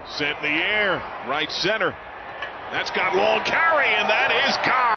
Sent in the air, right center. That's got long carry, and that is gone.